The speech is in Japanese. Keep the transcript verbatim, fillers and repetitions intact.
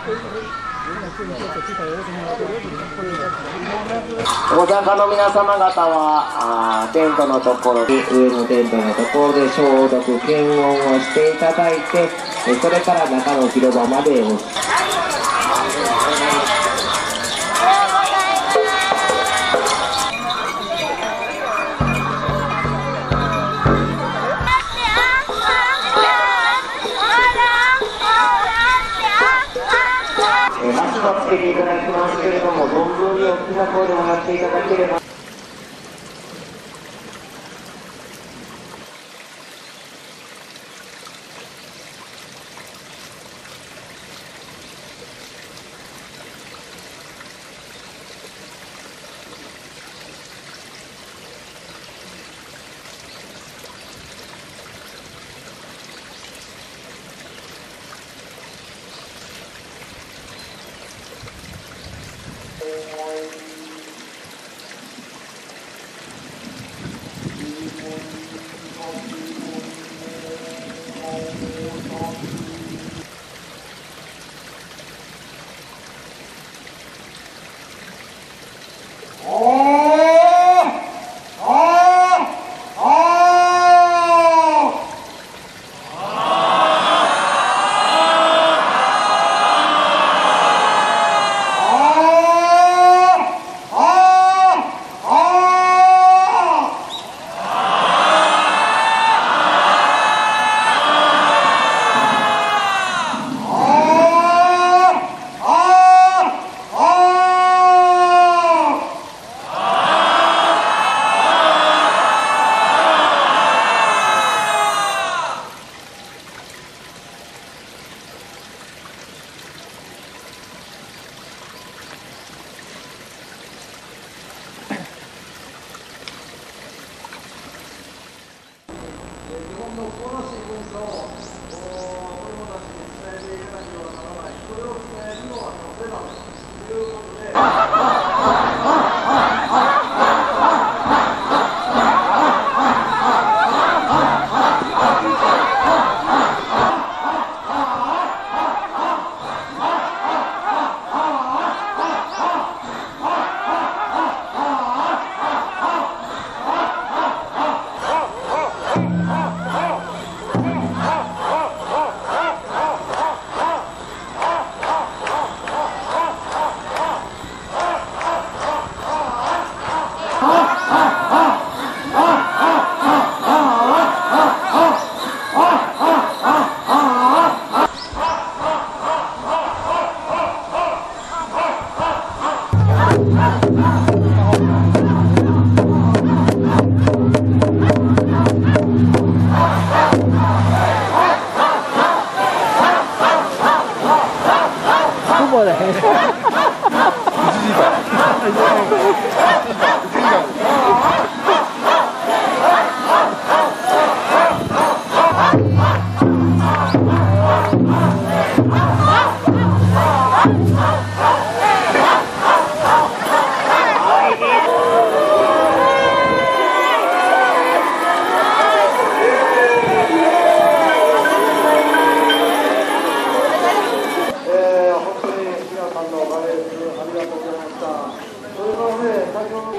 ご参加の皆様方はテントのところで上のテントのところで消毒検温をしていただいて、それから中の広場までおつけていただきますけれども、存分に大きな声でもやっていただければ。 ありがとうございました。それからね、先ほど